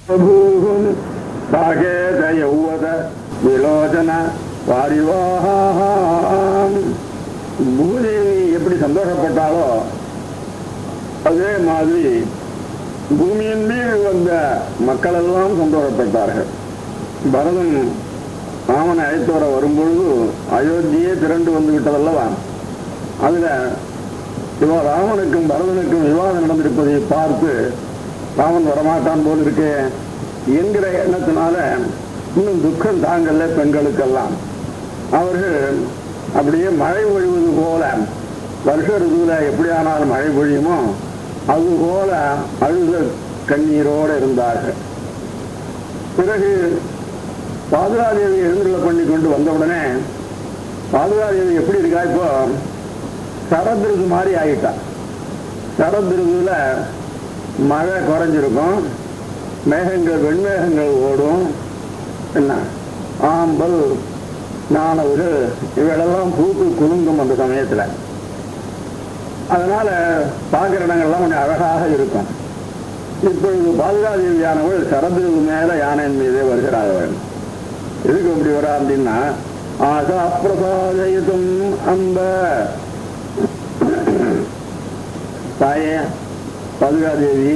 சாகேத யௌவத விலோச்சன வாரிவாஹாம். பூதேவி எப்படி சந்தோஷப்பட்டாலோ அதே மாதிரி பூமியின் மீது வந்த மக்கள் எல்லாம் சந்தோஷப்பட்டார்கள். பரதன் ராமனை அழைத்து வர வரும்பொழுது அயோத்தியே திரண்டு வந்து விட்டதல்லவா, அதுல ராமனுக்கும் பரதனுக்கும் விவாதம் நடந்திருப்பதை பார்த்து ராமன் வரமாட்டான் போல் இருக்கே என்கிற எண்ணத்தினால இன்னும் துக்கம் தாங்கல்ல பெண்களுக்கெல்லாம். அவர்கள் அப்படியே மழை பொழிவது போல, வருஷ ருதுல எப்படியானாலும் மழை பொழியுமோ அது போல அழுத கண்ணீரோடு இருந்தார்கள். பிறகு பாதுகாதேவி எழுந்துள்ள பண்ணி கொண்டு வந்தவுடனே பாதுகாதேவி எப்படி இருக்கா, இப்போ சரத்ருது மாதிரி ஆகிட்டா. சரத்ருதுல மழை குறைஞ்சிருக்கும், மேகங்கள் வெண்மேகங்கள் ஓடும், என்ன ஆம்பல் நாணவுகள் இவையெல்லாம் பூத்து குலுங்கும் அந்த சமயத்துல. அதனால பார்க்கிற இடங்கள்லாம் கொஞ்சம் அழகாக இருக்கும். இப்பொழுது பாதுகாதேவியானவள் சரத்ருது மேல யானையின் மீதே வருகிறார்கள். எதுக்கு அப்படி வரா அப்படின்னா, ஆசா பிரசாதயுதும் அம்ப, தாயே பாதுகாதேவி,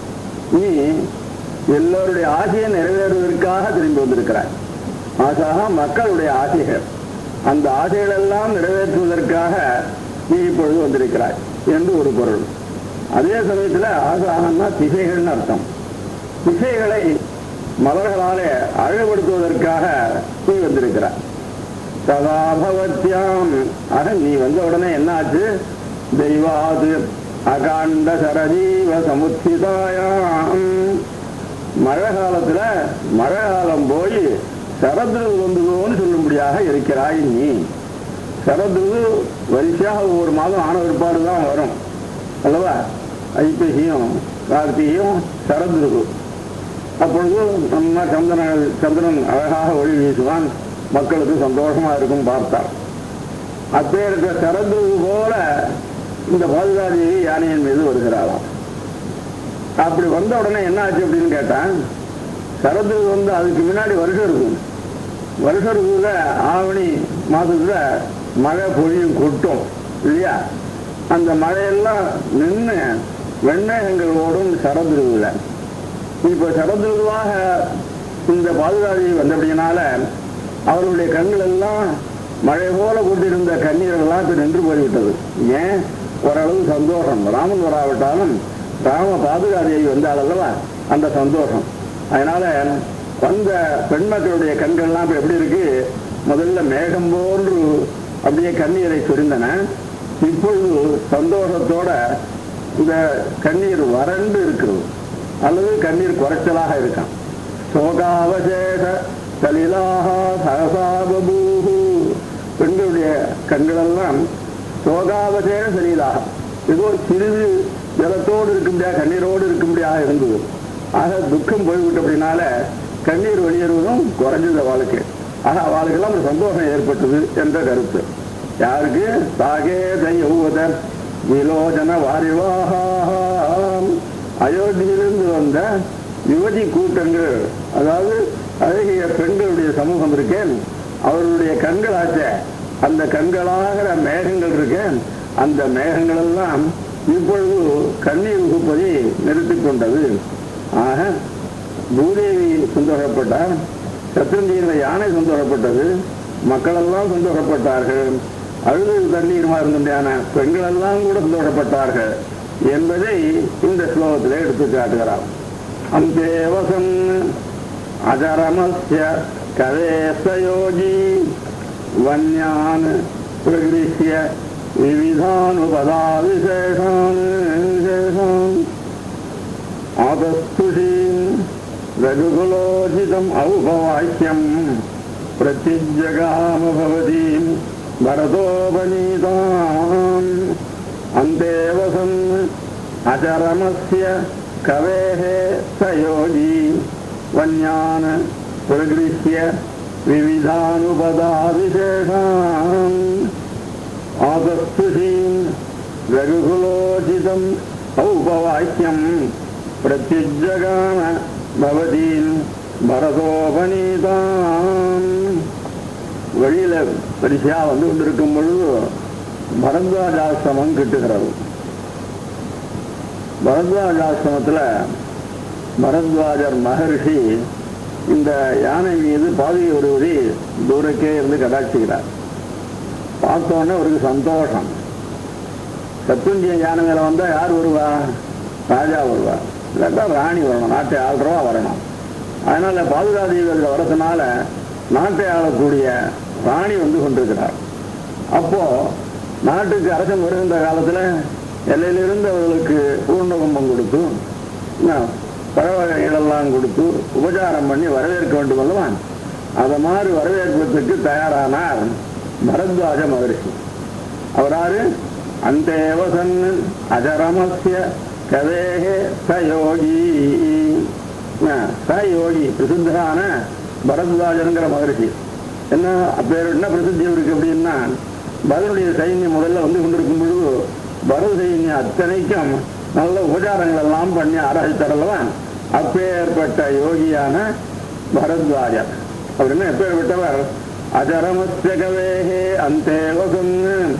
நீ எல்லோருடைய ஆசையை நிறைவேறுவதற்காக திரும்பி வந்திருக்கிறாய். ஆசாக மக்களுடைய ஆசைகள், அந்த ஆசைகள் எல்லாம் நிறைவேற்றுவதற்காக நீ இப்பொழுது வந்திருக்கிறாய் என்று ஒரு பொருள். அதே சமயத்தில் ஆசாகன்னா திசைகள்னு அர்த்தம். திசைகளை மலர்களாலே அழகுபடுத்துவதற்காக நீ வந்திருக்கிறாய். சதாபவத்தியாம், ஆக நீ வந்த உடனே என்ன ஆச்சு, தெய்வாது அகாண்ட சரஜீவ சமுத்திதாயாம், மழை காலத்துல மழை காலம் போய் சரத்ருது வந்ததோன்னு சொல்லும்படியாக இருக்கிறாய் நீ. சரத்ருது வரிசையாக ஒவ்வொரு மாதம் ஆன பிற்பாடுதான் வரும் அல்லவா, ஐப்பசியும் கார்த்திகையும் சரத்ருது. அப்பொழுது நம்ம சந்திரன் அழகாக ஒளி வீசுவான், மக்களுக்கு சந்தோஷமா இருக்கும் பார்த்தார். அப்பேற்ற சரத்ருது போல இந்த பாதுகாதேவி யானையின் மீது வருகிறாளாம். அப்படி வந்த உடனே என்ன ஆச்சு அப்படின்னு கேட்டான், சரத்ருது வந்து அதுக்கு முன்னாடி வருஷம் இருக்கும். வருஷ ருதுல ஆவணி மாதத்துல மழை பொழியும் கொட்டும் இல்லையா, அந்த மழையெல்லாம் நின்று வெண்மேகங்கள் ஓடும் சரத்ருதுல. இப்ப சரத்ருதுவாக இந்த பாதுகாதேவி வந்தபடியினால அவர்களுடைய கண்கள் எல்லாம் மழை போல கொண்டிருந்த கண்ணீர் எல்லாம் இப்ப நின்று போய்விட்டது. ஏன், ஓரளவு சந்தோஷம். ராமன் வராவிட்டாலும் ராம பாதுகாதேவி வந்தால் அல்லவா அந்த சந்தோஷம். அதனால வந்த பெண் மக்களுடைய கண்கள்லாம் இப்ப எப்படி இருக்கு, முதல்ல மேகம் போன்று அப்படியே கண்ணீரை சொரிந்தன. இப்பொழுது சந்தோஷத்தோட இந்த கண்ணீர் வறண்டு இருக்கிறது, அல்லது கண்ணீர் குறைச்சலாக இருக்கான். சோகாவசேஷ கலிலாக சகசாபூஹு, பெண்களுடைய கண்களெல்லாம் சோகாவசேஷ சலீலாக ஏதோ சிறிது ஜலத்தோடு இருக்கும்படியாக கண்ணீரோடு இருக்கும்படியாக இருந்தது. ஆக துக்கம் போய்விட்டு அப்படின்னால கண்ணீர் வெளியேறுவதும் குறைஞ்சது வாழ்க்கை. ஆக அவளுக்கெல்லாம் ஒரு சந்தோஷம் ஏற்பட்டது என்ற கருத்து. யாருக்கு, சாகேத யௌவத விலோச்சன வாரிவாஹாம், அயோத்தியிலிருந்து வந்த யுவதி கூட்டங்கள், அதாவது அழகிய பெண்களுடைய சமூகம் இருக்கேன், அவர்களுடைய கண்களாச்ச அந்த கண்களாகிற மேகங்கள் இருக்கேன், அந்த மேகங்கள் எல்லாம் இப்பொழுது கண்ணீர் உகுப்பதை நிறுத்திக் கொண்டது. ஆக பூதேவி சந்தோஷப்பட்டார், சத்ருஞ்சீன யானை சந்தோஷப்பட்டது, மக்கள் எல்லாம் சந்தோஷப்பட்டார்கள், அழுது தண்ணீருமா இருந்தமையான பெண்கள் எல்லாம் கூட சந்தோஷப்பட்டார்கள் என்பதை இந்த ஸ்லோகத்திலே எடுத்து காட்டுகிறார். அந்தேவசன் அஜரமஸ்ய கவேசயோகி வன்யான் பிரகிருஷ்ய விவிதானுபதா விசேஷான் ஆதஸ்துஷீம் ரகுகுலோசிதம் ஔபவாக்கியம் பிரத்யஜகாம பவதீம் பரதோபநீதாம். அந்தேவசன் அச்சரமஸ்ய கவேஹ சயோகி வன்யான் பிரகிருஷ்ய விவிதானுபதா விசேஷான் ஆதஸ்துஷீம் ரகுகுலோசிதம் ஔபவாக்கியம் பிரத்யுஜகாம பவதீன் பரதோபநீதாம். வழியில பரிசையா வந்து கொண்டிருக்கும் பொழுது பரத்வாஜாசிரமம் கிட்டுகிறது. பரத்வாஜாசிரமத்தில் பரத்வாஜர் மகர்ஷி இந்த யானை மீது பாதுகை வருவதை தூரக்கே இருந்து கடாட்சிக்கிறார். பார்த்தோன்னே அவருக்கு சந்தோஷம். சத்துந்திய யானை மேல வந்தா யார் வருவா? ராஜா வருவா, இல்லாட்டா ராணி வரணும், நாட்டை ஆள்றவா வரணும். அதனால பாதுகாதேவிகள் வரதுனால நாட்டை ஆளக்கூடிய ராணி வந்து கொண்டிருக்கிறார். அப்போ நாட்டுக்கு அரசன் வருகின்ற காலத்துல எல்லையிலிருந்து அவர்களுக்கு பூர்ணகும்பம் கொடுத்து பழவகைகளெல்லாம் கொடுத்து உபச்சாரம் பண்ணி வரவேற்க வேண்டும் அல்லவா? அதை மாதிரி வரவேற்பதற்கு தயாரானார் பரத்வாஜ மகரிஷி. அவராரு? அந்தேவசன் அஜரமஸ்ய கவேஹே சயோகி. சயோகி பிரசித்தரான பரத்வாஜனுங்கிற மகரிஷி. என்ன பேர், என்ன பிரசித்தி இருக்கு அப்படின்னா, பரதனுடைய சைன்யம் முதல்ல வந்து கொண்டிருக்கும் பொழுது பரத சைன்யம் அத்தனைக்கும் நல்ல உபச்சாரங்கள் எல்லாம் பண்ணி ஆராய்ச்சாரல்லவா? அப்பேற்பட்ட யோகியான பரத்வாஜர். அவர் என்ன எப்பேற்பட்டவர்? அஜரமஸ்தகவேஹே அந்தேவசன்.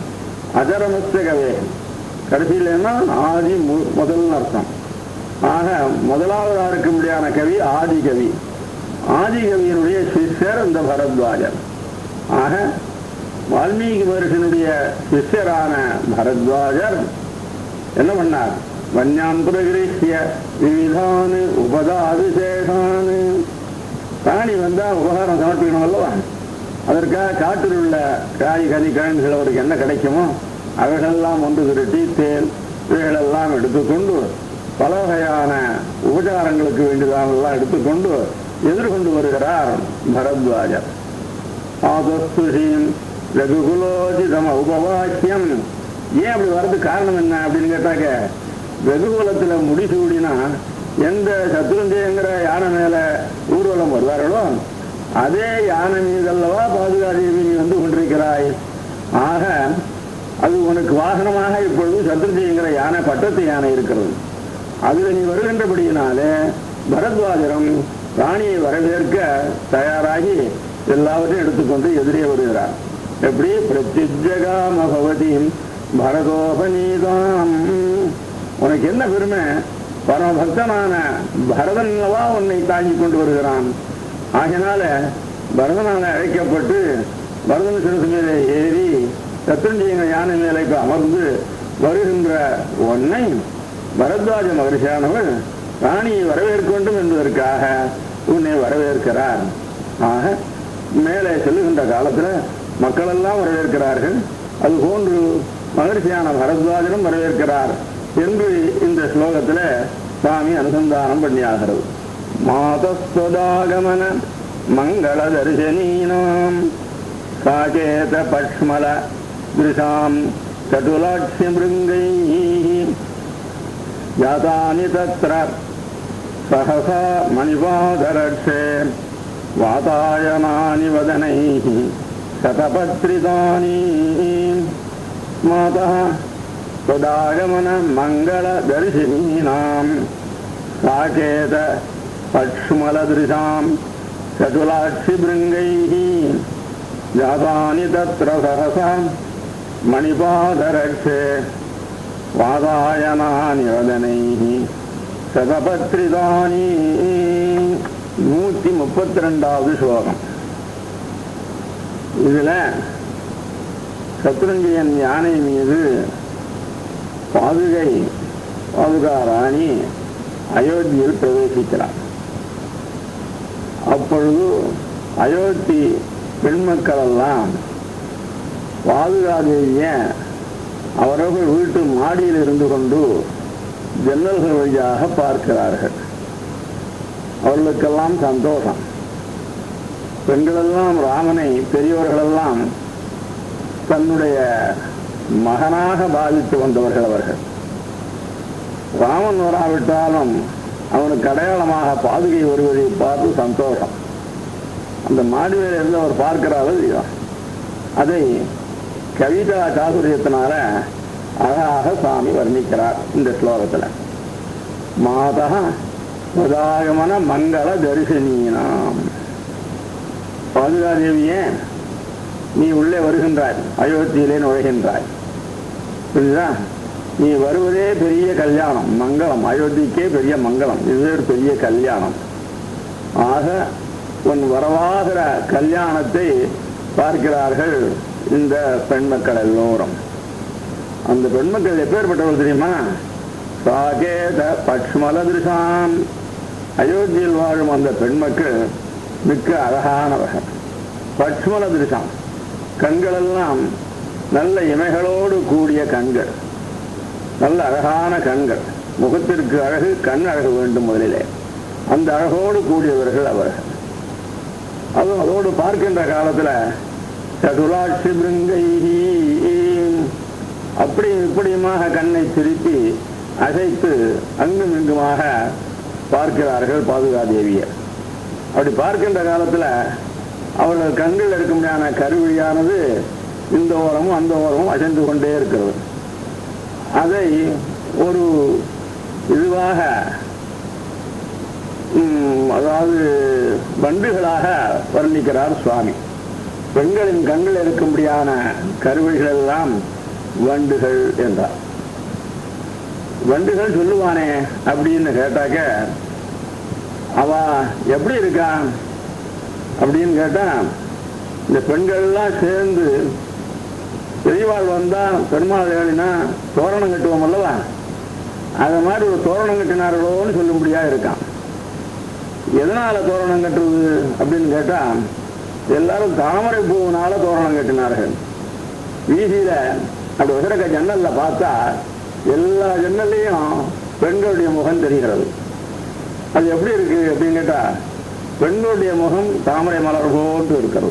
அஜரமஸ்தகவே கடைசியிலன்னா ஆதி முதல்னு அர்த்தம். ஆக முதலாவதா இருக்க முடியாத கவி ஆதிகவி. ஆதிகவியினுடைய சிஷ்யர் இந்த பரத்வாஜர். ஆக வால்மீகி மகர்ஷியினுடைய சிஷ்யரான பரத்வாஜர் என்ன பண்ணார்? வன்யான் புரகிருஷ்ய விவிதானு உபதாவிசேஷானு. ராணி வந்தா உபகாரம் சமர்ப்பிக்கணும் அல்லவா? அதற்காக காட்டில் உள்ள காய் கனி கிழங்குகள் அவருக்கு என்ன கிடைக்குமோ அவைகளெல்லாம் ஒன்று திரட்டி தேன் இவைகளெல்லாம் எடுத்துக்கொண்டு பல வகையான உபச்சாரங்களுக்கு வேண்டியதானெல்லாம் எடுத்துக்கொண்டு எதிர்கொண்டு வருகிறார் பரத்வாஜர். ஆதஸ்துஷீம் ரகுகுலோஜிதம உபவாக்கியம். ஏன் அப்படி வர்றதுக்கு காரணம் என்ன அப்படின்னு கேட்டாக்க, வெகுகுலத்துல முடிசூடினா எந்த சத்ருஞ்சயங்கிற யானை மேல ஊர்வலம் வருவார்களோ அதே யானை மீதல்லவா பாதுகாதேவி நீ வந்து கொண்டிருக்கிறாய். ஆக அது உனக்கு வாகனமாக இப்பொழுது சத்ருஞ்சயங்கிற யானை, பட்டத்து யானை இருக்கிறது. அதுல நீ வருகின்றபடியினாலே பரத்வாஜரம் ராணியை வரவேற்க தயாராகி எல்லாவற்றையும் எடுத்துக்கொண்டு எதிரே வருகிறார். எப்படி? பிரத்யுஜகாம பவதீம் பரதோபநீதாம். உனக்கு என்ன பெருமை? பரமபக்தனான பரதன்லவா உன்னை தாங்கிக் கொண்டு வருகிறான். ஆகினால பரதனால அழைக்கப்பட்டு பரதன் சிறுசு மேலே ஏறி சத்ருஞ்சயங்க யானை மேலே அமர்ந்து வருகின்ற உன்னை பரத்வாஜ மகரிஷியானவர் ராணியை வரவேற்க வேண்டும் என்பதற்காக உன்னை வரவேற்கிறார். ஆக மேலே செல்லுகின்ற காலத்துல மக்கள் எல்லாம் வரவேற்கிறார்கள். அதுபோன்று மகரிஷியான பரத்வாஜனும் வரவேற்கிறார் என்று இந்த ஸ்லோகத்துல சுவாமி அனுசந்தானம் பண்ணியாகிறது. மாதஸ்வதாகமன மங்கள தரிசனீனாம் சாகேத பக்ஷ்மல திருஷாம் சட்டுலாட்சிய மிருங்கை யாதானி தத்ர சஹசா மணிபாதரட்சே வாதாயனானி வதனைஹி சதபத்ரிதானி. மாதா ஸ்வதாகமன மங்கள தரிசனீனாம் சாகேத பக்ஷ்மலதிருஷாம் சதுலாட்சி பிருங்கைஹி ஜாதானி தத்ர சஹசா மணிபாதரட்சே வாதாயனானி வதனைஹி சதபத்ரிதானி. 132வது ஸ்லோகம். இதுல சத்ருஞ்சயன் யானை மீது பாதுகா ராணி அயோத்தியில் பிரவேசிக்கிறார். அப்பொழுது அயோத்தி பெண்மக்கள் எல்லாம் பாதுகாதேவிய அவரவர்கள் வீட்டு மாடியில் இருந்து கொண்டு ஜன்னல்கள் வழியாக பார்க்கிறார்கள். அவர்களுக்கெல்லாம் சந்தோஷம். பெண்களெல்லாம் ராமனை பெரியவர்களெல்லாம் தன்னுடைய மகனாக பாதித்து வந்தவர்கள் அவர்கள். ராமன் வராவிட்டாலும் அவனுக்கு அடையாளமாக பாதுகை வருவதை பார்த்து சந்தோஷம். அந்த மாடியில் இருந்து அவர் பார்க்கிறார்கள். அதை கவிதா சாதுரியத்தினால அழகாக சுவாமி வர்ணிக்கிறார் இந்த ஸ்லோகத்தில். மாதா பதாகமன மங்கள தரிசனீனாம். பாதுகாதேவியே, நீ உள்ளே வருகின்றாய், அயோத்தியிலே நுழைகின்றாய். புரியுதா? நீ வருவதே பெரிய கல்யாணம், மங்களம். அயோத்திக்கே பெரிய மங்களம், இது ஒரு பெரிய கல்யாணம். ஆக உன் வரவாகிற கல்யாணத்தை பார்க்கிறார்கள் இந்த பெண்மக்கள் எல்லோரும். அந்த பெண்மக்கள் எப்பேற்பட்டவர்கள் தெரியுமா? சாகேத பக்ஷ்மல திருஷாம். அயோத்தியில் வாழும் அந்த பெண்மக்கள் மிக்க அழகானவர்கள். பக்ஷ்மல திருஷாம், கண்களெல்லாம் நல்ல இமைகளோடு கூடிய கண்கள், நல்ல அழகான கண்கள். முகத்திற்கு அழகு, கண் அழகு வேண்டும் முதலிலே. அந்த அழகோடு கூடியவர்கள் அவர்கள். அதுவும் அதோடு பார்க்கின்ற காலத்தில் சதுராட்சி பிருங்கை, அப்படி இப்படியுமாக கண்ணை திருப்பி அசைத்து அங்கும் இங்குமாக பார்க்கிறார்கள் பாதுகாதேவியை. அப்படி பார்க்கின்ற காலத்தில் அவர்கள் கண்கள் இருக்க முடியாத கருவிழியானது இந்த ஓரமும் அந்த ஓரமும் அசைந்து கொண்டே இருக்கிறது. அதை ஒரு இதுவாக, அதாவது வண்டுகளாக வர்ணிக்கிறார் சுவாமி. பெண்களின் கண்கள் இருக்கும்படியான கருவிழிகள் எல்லாம் வண்டுகள் என்றார். வண்டுகள் சொல்லுவானே அப்படின்னு கேட்டாக்க, அவ எப்படி இருக்கா அப்படின்னு கேட்டா, இந்த பெண்கள்லாம் சேர்ந்து பெரியவாள் வந்தா பெருமாள் ஏழினா தோரணம் கட்டுவோம் அல்லவா, அது மாதிரி ஒரு தோரணம் கட்டினார்களோன்னு சொல்லும்படியா இருக்கான். எதனால தோரணம் கட்டுறது அப்படின்னு கேட்டா, எல்லாரும் தாமரை பூவினால தோரணம் கட்டினார்கள். வீதியில அப்படி உசரக்க ஜன்னல்ல பார்த்தா எல்லா ஜன்னல்லையும் பெண்களுடைய முகம் தெரிகிறது. அது எப்படி இருக்கு அப்படின்னு கேட்டா, பெண்களுடைய முகம் தாமரை மலர் போன்று இருக்கிறது.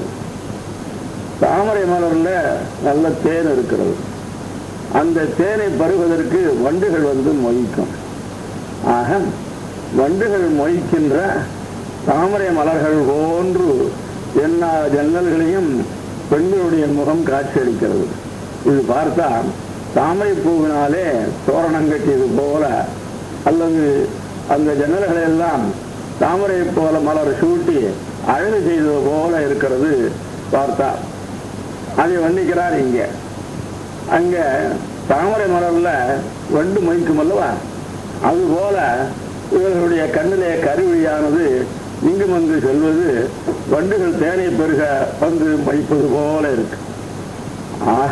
தாமரை மலர்ல நல்ல தேன் இருக்கிறது. அந்த தேனை பருவதற்கு வண்டுகள் வந்து மொய்க்கும். ஆக வண்டுகள் மொய்க்கின்ற தாமரை மலர்கள் போன்று எல்லா ஜன்னல்களையும் பெண்களுடைய முகம் காட்சியளிக்கிறது. இது பார்த்தா தாமரை பூவினாலே தோரணம் கட்டியது போல, அல்லது அந்த ஜன்னல்களை எல்லாம் தாமரை போல மலர் சூட்டி அழகு செய்தது போல இருக்கிறது பார்த்தா. அதை வர்ணிக்கிறார் இங்க. அங்க தாமரை மலர்ல வண்டு மொய்க்கும் அல்லவா, அதுபோல இவர்களுடைய கண்ணிலே கருவிழியானது இங்கும் அங்கு செல்வது வண்டுகள் தேனை பெருக வந்து மொய்ப்பது போல இருக்கு. ஆக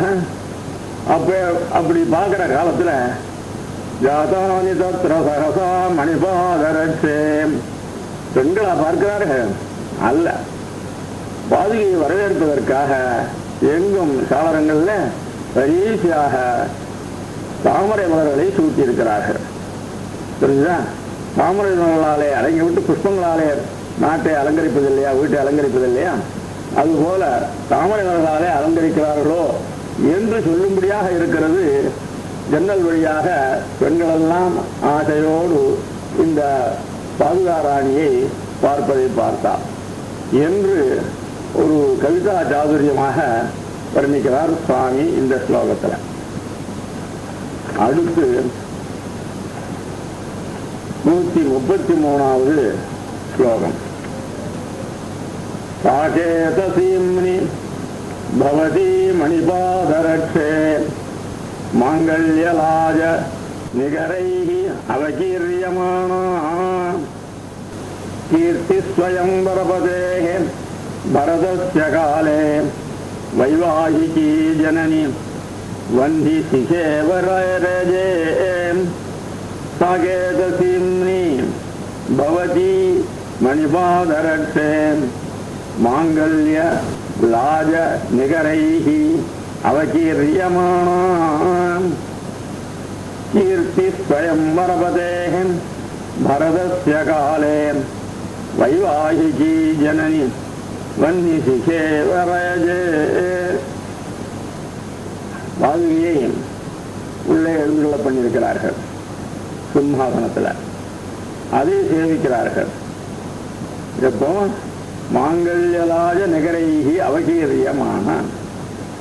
அப்படி பார்க்கிற காலத்துல ஜாதானி தத்ர சகசா மணிபாதரட்சே, பெண்களா பார்க்கிறார்கள் அல்ல, பாதுகையை வரவேற்பதற்காக எங்கும் சாளரங்கள்ல வரிசையாக தாமரை மலர்களை சூட்டியிருக்கிறார்கள். புரிஞ்சுதா? தாமரை மலர்களாலே அடங்கி விட்டு புஷ்பங்களாலே நாட்டை அலங்கரிப்பதில்லையா, வீட்டை அலங்கரிப்பதில்லையா, அதுபோல தாமரை மலர்களாலே அலங்கரிக்கிறார்களோ என்று சொல்லும்படியாக இருக்கிறது. ஜன்னல் வழியாக பெண்களெல்லாம் ஆசையோடு இந்த பாதுகாராணியை பார்ப்பதை பார்த்தார் என்று ஒரு கவிதா சாதுரியமாக வர்ணிக்கிறார் சுவாமி இந்த ஸ்லோகத்தில். அடுத்து 133வது ஸ்லோகம். சாகேதசீம்னி பவதி மணிபாதரட்சே மாங்கல்யலாஜ நிகரைஹி அவகீர்யமானா கீர்த்தி ஸ்வயம்பரபதேஹ பரதஸ்ய காலே வைவாஹிகி ஜனனி வந்தி சிகேவரஜே சாகேதசீம்னி பவதி மணிபாதரட்சே மாங்கல்ய லாஜ நிகரைஹி அவகீர்யமானா கீர்த்தி ஸ்வயம்பரபதேஹ பரதஸ்ய காலே வைவாஹிகி ஜனனி வன்னி சிகேவரஜே. பாதுகையை உள்ளே எழுந்துள்ள பண்ணியிருக்கிறார்கள் சிம்ஹாசனத்தில், அதை சேவிக்கிறார்கள். எப்போ மாங்கல்யலாஜ நிகரைஹி அவகீரியமான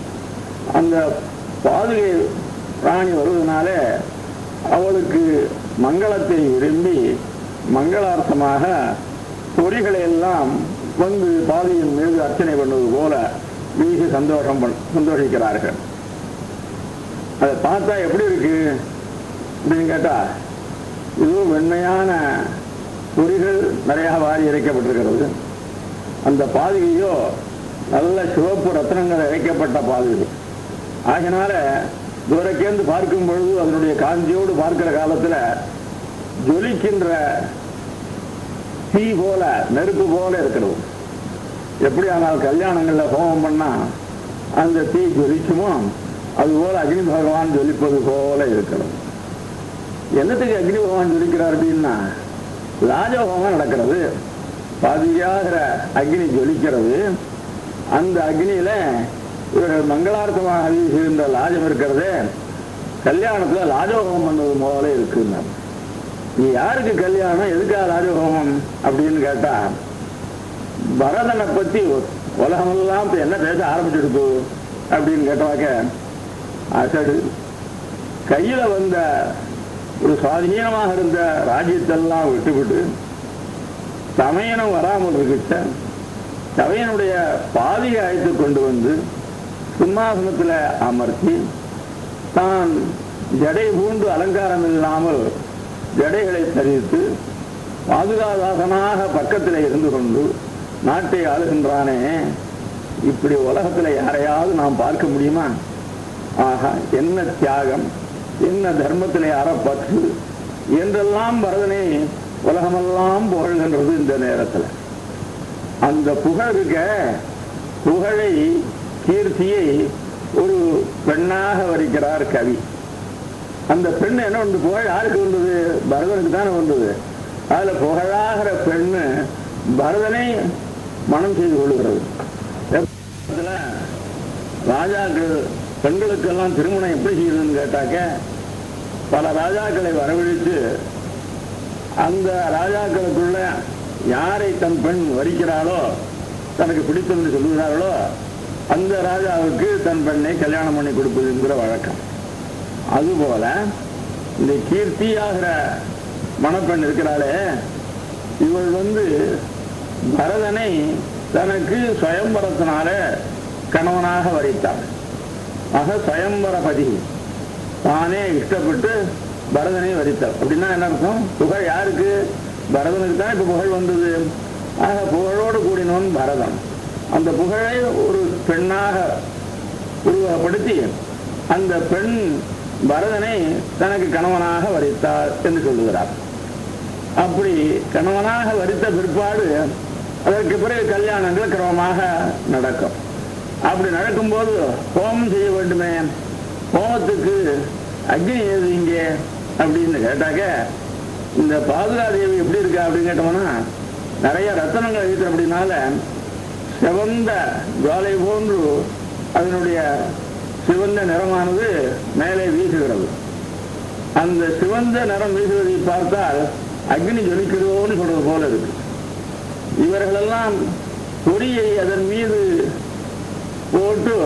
அந்த பாதுகை ராணி வருவதனால அவளுக்கு மங்களத்தை விரும்பி மங்களார்த்தமாக பொறிகளை எல்லாம் வந்து பாதியின் மீது அர்ச்சனை பண்ணுவது போல வீசி சந்தோஷிக்கிறார்கள். அதை பார்த்தா எப்படி இருக்கு அப்படின்னு கேட்டா, இதுவும் வெண்மையான பொறிகள் நிறைய வாரி இறைக்கப்பட்டிருக்கிறது. அந்த பாதுகையோ நல்ல சிவப்பு ரத்னங்கள் இறைக்கப்பட்ட பாதுகை ஆகினால தூரக்கேந்து பார்க்கும் பொழுது அதனுடைய காஞ்சியோடு பார்க்கிற காலத்துல ஜொலிக்கின்ற தீ போல, நெருப்பு போல இருக்கிறது. எப்படி ஆனால் கல்யாணங்கள்ல ஹோமம் பண்ணா அந்த தீ ஜொலிக்குமோ அதுபோல அக்னி பகவான் ஜொலிப்பது போல இருக்கிறது. என்னத்துக்கு அக்னி பகவான் ஜொலிக்கிறார் அப்படின்னா, ராஜஹோமம் நடக்கிறது, பாதியாகிற அக்னி ஜொலிக்கிறது. அந்த அக்னியில இவர்கள் மங்களார்த்தமாக வீசுகின்ற லாஜம் இருக்கிறது, கல்யாணத்துல லாஜஹோமம் பண்ணது போல இருக்குங்க. நீ யாருக்கு கல்யாணம், எதுக்காக ராஜஹோமம் அப்படின்னு கேட்டா, பரதனை பத்தி உலகமெல்லாம் இப்ப என்ன பேச ஆரம்பிச்சிருக்கு அப்படின்னு கேட்டாக்க, அசடு கையில வந்த ஒரு சுவாதீனமாக இருந்த ராஜ்யத்தெல்லாம் விட்டுவிட்டு சமயனம் வராமல் இருக்கிட்ட சமயனுடைய பாதியை அழைத்து கொண்டு வந்து சிம்மாசனத்துல அமர்த்தி தான் ஜடை பூண்டு அலங்காரம் இல்லாமல் ஜடைகளை தரித்து பாதுகாதாசனாக பக்கத்தில் இருந்து கொண்டு நாட்டை ஆளுகின்றானே, இப்படி உலகத்துல யாரையாவது நாம் பார்க்க முடியுமா? ஆஹா, என்ன தியாகம், என்ன தர்மத்திலே அறப்பற்று என்றெல்லாம் பரதனை உலகமெல்லாம் புகழ்கின்றது. இந்த நேரத்தில் அந்த புகழ் இருக்க, புகழை கீர்த்தியை ஒரு பெண்ணாக வரிக்கிறார் கவி. அந்த பெண் என்ன ஒன்று, புகழ் யாருக்கு வந்தது? பரதனுக்கு தானே வந்தது. அதுல புகழாகிற பெண்ணு பரதனை மனம் செய்து கொள்கிறது. ராஜாக்கள் பெண்களுக்கெல்லாம் திருமணம் எப்படி செய்யுதுன்னு கேட்டாக்க, பல ராஜாக்களை வரவழைத்து அந்த ராஜாக்களுக்குள்ள யாரை தன் பெண் வரிக்கிறாளோ, தனக்கு பிடித்தது சொல்லுகிறார்களோ அந்த ராஜாவுக்கு தன் பெண்ணை கல்யாணம் பண்ணி கொடுப்பதுங்கிற வழக்கம். அதுபோல இந்த கீர்த்தியாகிற மணப்பெண் இருக்கிறாளே, இவள் பரதனை தனக்கு சுயம்பரத்தினால கணவனாக வரித்தாள். ஆக சுயம்பரபதி, தானே இஷ்டப்பட்டு பரதனை வரித்தாள். அப்படின்னா என்ன அர்த்தம்? புகழ் யாருக்கு? பரதனுக்கு தான் இப்ப புகழ் வந்தது. ஆக புகழோடு கூடினவன் பரதன். அந்த புகழை ஒரு பெண்ணாக உருவகப்படுத்தி அந்த பெண் பரதனை தனக்கு கணவனாக வரித்தாள் என்று சொல்லுகிறார். அப்படி கணவனாக வரித்த பிற்பாடு அதற்கு பிறகு கல்யாணங்கள் கிரமமாக நடக்கும். அப்படி நடக்கும்போது ஹோமம் செய்ய வேண்டுமே, ஹோமத்துக்கு அக்னி ஏது இங்கே அப்படின்னு கேட்டாக்க, இந்த பாதுகாதேவி எப்படி இருக்கா அப்படின்னு கேட்டோம்னா, நிறைய ரத்தனங்கள் இருக்கிற அப்படின்னால சிவந்த ஜுவாலை போன்று அதனுடைய சிவந்த நிறமானது மேலே வீசுகிறது. அந்த சிவந்த நிறம் வீசுவதை பார்த்தால் அக்னி ஜொலிக்கிறதோன்னு சொல்றது போல இருக்கு. இவர்களெல்லாம் பொறியை அதன் மீது போட்டு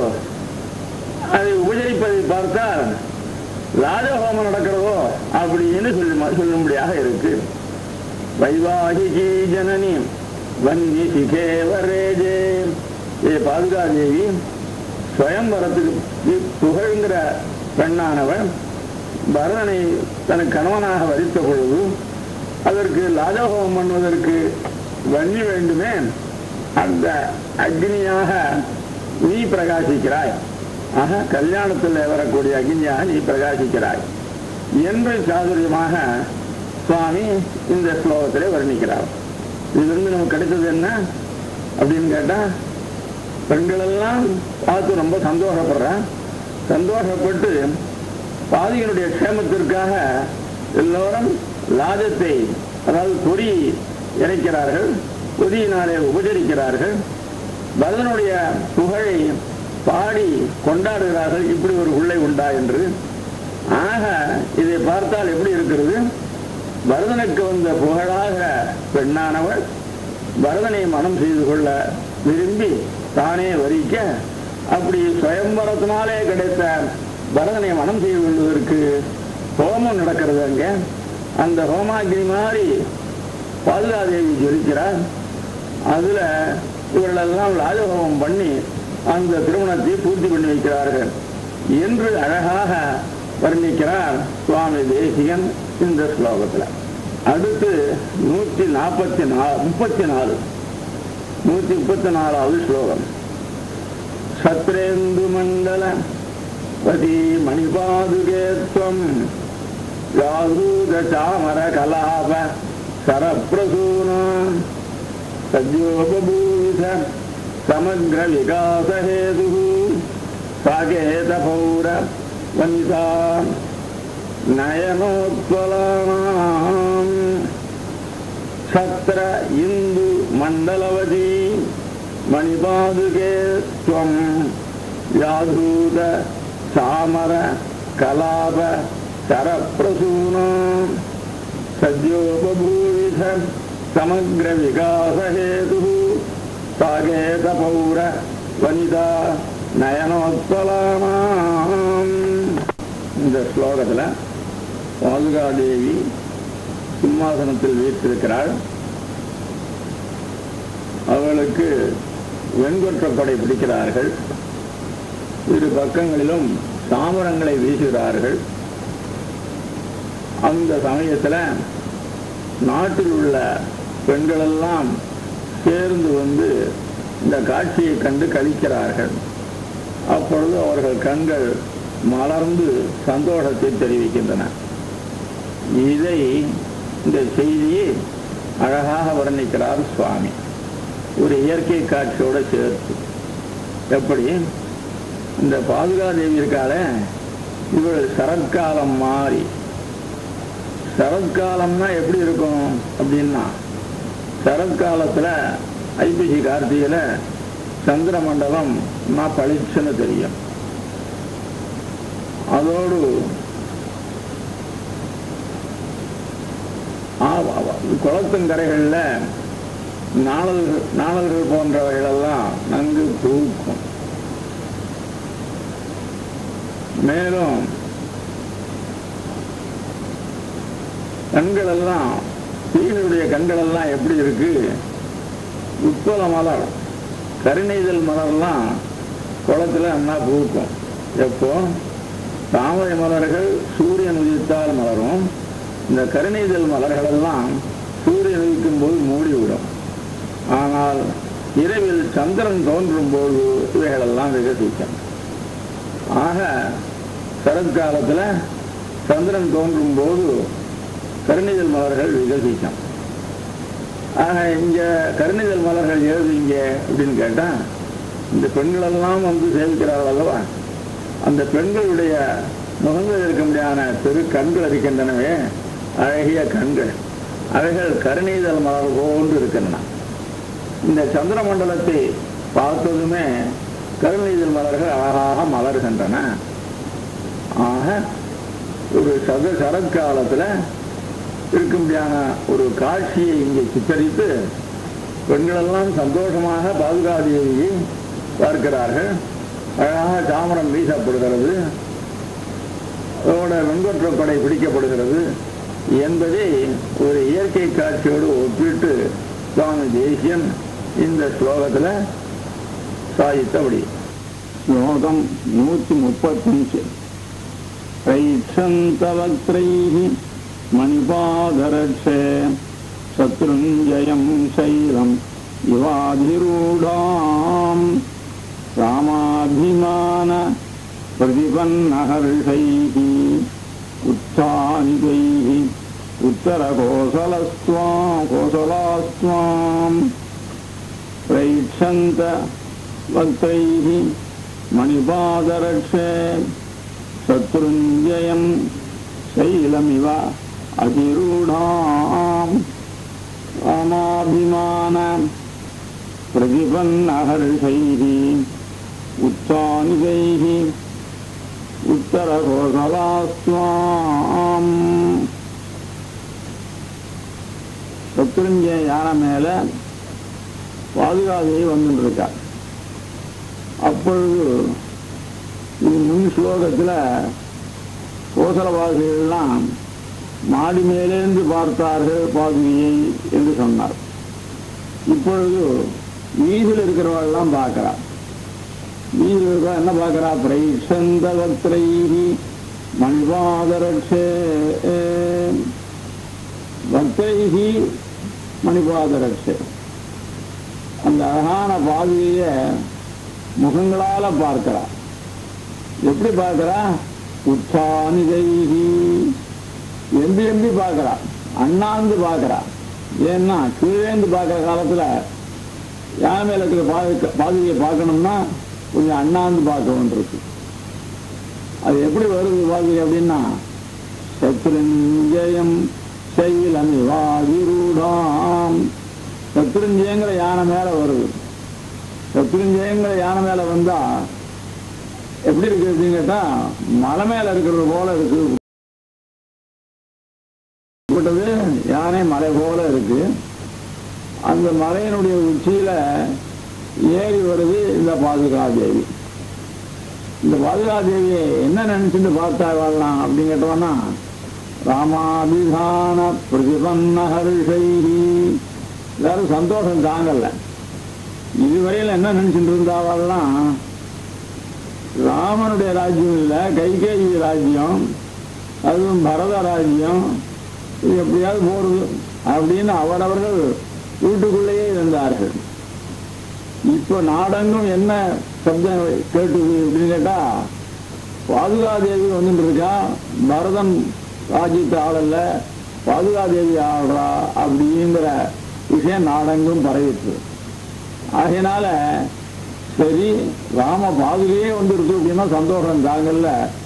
அதை உபச்சரிப்பதை பார்த்தால் ராஜஹோமம் நடக்கிறதோ அப்படின்னு சொல்லும்படியாக இருக்கு. வைவாகிகி ஜனனி வன்னி சிகேவரேஜே, பாதுகாதேவி சுயம்பரத்துக்கு புகழ்கிற பெண்ணானவன் பரதனை தனக்கு கணவனாக வரித்த பொழுது அதற்கு ராஜஹோமம் பண்ணுவதற்கு வன்னி வேண்டுமே, அந்த அக்னியாக நீ பிரகாசிக்கிறாய். ஆக கல்யாணத்தில் வரக்கூடிய அக்னியாக நீ பிரகாசிக்கிறாய் என்று சாதுரியமாக சுவாமி இந்த ஸ்லோகத்திலே வர்ணிக்கிறார். இது நமக்கு கிடைத்தது என்ன அப்படின்னு கேட்டா, பெண்கள் எல்லாம் பார்த்து ரொம்ப சந்தோஷப்படுறான். சந்தோஷப்பட்டு பாதிகளுடைய க்ஷேமத்திற்காக எல்லோரும் லாஜத்தை, அதாவது பொறி இறைக்கிறார்கள், பொதியினாலே உபச்சரிக்கிறார்கள், பரதனுடைய புகழை பாடி கொண்டாடுகிறார்கள். இப்படி ஒரு உள்ளை உண்டா என்று. ஆக இதை பார்த்தால் எப்படி இருக்கிறது? பரதனுக்கு வந்த புகழாக பெண்ணானவள் பரதனை மனம் செய்து கொள்ள விரும்பி தானே வரிக்க, அப்படி சுயம்பரத்தினாலே கிடைத்த பரதனை மனம் செய்து கொள்வதற்கு ஹோமம் நடக்கிறது அங்கே. அந்த ஹோமாகினி மாதிரி பாதுகாதேவி ஜொலிக்கிறார். அதுல இவர்களெல்லாம் ராஜஹோமம் பண்ணி அந்த திருமணத்தை பூர்த்தி பண்ணி வைக்கிறார்கள் என்று அழகாக வர்ணிக்கிறார் சுவாமி தேசிகன் இந்த ஸ்லோகத்தில். அடுத்து 134வது ஸ்லோகம். சத்ரேந்து மண்டல பதி மணிபாதுகேத்வம் யாதூத சாமர கலாப சரப்பிரசூன சத்யோபூத சமக்ர விகாச ஹேது சாகேத பௌர வனிதா நயனோத்வலானாம். சத்ர இந்து மண்டலவதி மணிபாதுகே த்வம் யாதூத சாமர கலாப சரப்பிரசூன சத்யோபூத சமக்ர விகாச ஹேது சாகேத பௌர வனிதா நயனோத்வலானாம். இந்த ஸ்லோகத்தில் பாதுகாதேவி சிம்மாசனத்தில் வீற்றிருக்கிறாள். அவளுக்கு வெண்கொற்றப்படை பிடிக்கிறார்கள். இரு பக்கங்களிலும் சாமரங்களை வீசுகிறார்கள். அந்த சமயத்தில் நாட்டில் உள்ள பெண்களெல்லாம் சேர்ந்து வந்து இந்த காட்சியை கண்டு கழிக்கிறார்கள். அப்பொழுது அவர்கள் கண்கள் மலர்ந்து சந்தோஷத்தை தெரிவிக்கின்றன. இதை இந்த செய்தியை அழகாக வர்ணிக்கிறார் சுவாமி ஒரு இயற்கை காட்சியோடு சேர்த்து. எப்படி இந்த பாதுகாதேவி இருக்கால, இவள் சரத்காலம் மாறி. சரத்காலம்னா எப்படி இருக்கும் அப்படின்னா, சரத்காலத்தில் ஐப்பசி கார்த்திகையில் சந்திர மண்டலம் பளிச்சுன்னு தெரியும். அதோடு குளத்தங்கரைகளில் நாணல்கள் போன்றவைகளெல்லாம் நன்கு பூக்கும். மேலும் கண்களெல்லாம் தீனுடைய கண்களெல்லாம் எப்படி இருக்கு, உட்பல மலர் கருணைதல் மலர்லாம் குளத்தில் அண்ணா பூக்கும். எப்போ தாமரை மலர்கள் சூரியன் உதித்தால் மலரும். இந்த கருணைதல் மலர்களெல்லாம் சூரியன் உதிக்கும் போது மூடிவிடும். ஆனால் இரவில் சந்திரன் தோன்றும் போது இவைகளெல்லாம் விகசிக்கும். ஆக சரத்காலத்தில் சந்திரன் தோன்றும் போது கருணைதல் மலர்கள் விகசிக்கும். ஆக இங்க கருணைதல் மலர்கள் எழுதுங்க அப்படின்னு கேட்டா, இந்த பெண்களெல்லாம் வந்து சேவிக்கிறார்கள் அல்லவா, அந்த பெண்களுடைய முகங்கள் இருக்க முடியாத பெரு கண்கள் இருக்கின்றனவே, அழகிய கண்கள், அவைகள் கருணைதல் மலர் போன்று இருக்கின்றன. இந்த சந்திர மண்டலத்தை பார்த்ததுமே கருணைதல் மலர்கள் அழகாக மலர்கின்றன. ஆக ஒரு சரத்காலத்தில் இருக்கும்படியான ஒரு காட்சியை இங்கே சித்தரித்து பெண்களெல்லாம் சந்தோஷமாக பாதுகாதேவியை பார்க்கிறார்கள். அழகாக சாமரம் வீசப்படுகிறது, அதோட வெண்கொற்றப்படை பிடிக்கப்படுகிறது என்பதை ஒரு இயற்கை காட்சியோடு ஒப்பிட்டு சுவாமி தேசியன் இந்த ஸ்லோகத்தில் சாதித்தபடி. ஸ்லோகம் 135. ரைட்சந்தவக்ரைஹி மணிபாதரட்சே சத்ருஞ்சயம் சைலம் இவாதிரூடாம் ராமாபிமான பிரதிபன்னஹர்ஷைஹி உத்தானிதைஹி உத்தரகோசலாஸ்வாம் ரைட்சந்த வக்ரைஹி மணிபாதரட்சே சத்ருஞ்சயம் சைலமிவ அதிரூடாம் ராமாபிமான பிரதிபன்னஹர்ஷைஹி உத்தானிதைஹி உத்தரகோசலாஸ்வாம். சத்ருஞ்சய யானை மேல பாதுகாதேவி வந்துருக்கார். அப்பொழுது இது முன் ஸ்லோகத்தில் கோசலவாசிகள்லாம் மாடி மேலேந்து பார்த்தார்கள் பாதுகையை என்று சொன்னார். இப்பொழுது வீதியில் இருக்கிறவெல்லாம் பார்க்கிறார். வீதியில் இருக்கிற என்ன பார்க்கிறா? பிரைஷந்தவத்ரை மணிபாதரட்சே பக்தைஹி மணிபாதரட்சே. அந்த அழகான பாதுகைய முகங்களால பார்க்கிறார். எப்படி பார்க்கிறா? உச்சானிதைஹி எம்பி எம்பி பார்க்கிறா, அண்ணாந்து பார்க்கிறா. ஏன்னா கீழேந்து பார்க்கிற காலத்துல யானை மேல இருக்கிற பாதுகையை பார்க்கணும்னா கொஞ்சம் அண்ணாந்து பார்க்க வேண்டியிருக்கு. அது எப்படி வருது பாதுகை அப்படின்னா, சத்ருஞ்சயம் சைலமிவாதிரூடாம். சத்ருஞ்சயங்கிற யானை மேல வருது. சத்ருஞ்சயங்கிற யானை மேல வந்தா எப்படி இருக்கு அப்படின்னு கேட்டா, மலை மேல இருக்கிறது போல இருக்கு. யானை மலை போல இருக்கு. அந்த மலையினுடைய உச்சியில ஏறி வருது இந்த பாதுகாதேவி. இந்த பாதுகாதேவியை என்ன நினைச்சுட்டு பார்த்தா வாழலாம் அப்படின்னு கேட்டோம்னா, ராமாபிதான பிரதிபன்ன ஹர்ஷைஹி. எல்லாரும் சந்தோஷம் தாங்கல்ல. இதுவரையில் என்ன நினைச்சுட்டு இருந்தாவாள்லாம், ராமனுடைய ராஜ்யம் இல்லை, கைகேயி ராஜ்யம், அதுவும் பரத ராஜ்யம், இது எப்படியாவது போறது அப்படின்னு அவரவர்கள் வீட்டுக்குள்ளேயே இருந்தார்கள். இப்ப நாடெங்கும் என்ன சப்தம் கேட்டுது அப்படின்னு கேட்டா, பாதுகாதேவி வந்துட்டு இருக்கா, பரதன் ராஜ்யத்தை ஆளல்ல, பாதுகாதேவி ஆள்றா அப்படிங்கிற விஷயம் நாடெங்கும் பரவிட்டு. ஆகையினால சரி, ராம பாதுகையே வந்துருக்கு அப்படின்னா சந்தோஷம் தாங்கல்ல.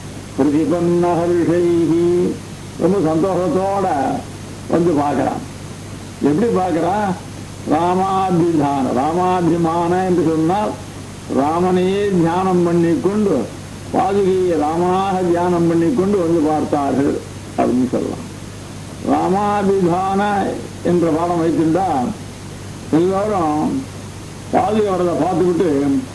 பிரதிபன்னஹர்ஷைஹி ரொம்ப சந்தோஷத்தோட வந்து பார்க்கிறான். எப்படி பார்க்கிறான்? ராமாபிதான. ராமாபிமான என்று சொன்னால் ராமனையே தியானம் பண்ணிக்கொண்டு, பாதுகையை ராமனாக தியானம் பண்ணிக்கொண்டு வந்து பார்த்தார்கள் அப்படின்னு சொல்லலாம். ராமாபிதான என்ற பாடம் வைத்திருந்தா எல்லாரும் பாதுகை வரதை பார்த்துக்கிட்டு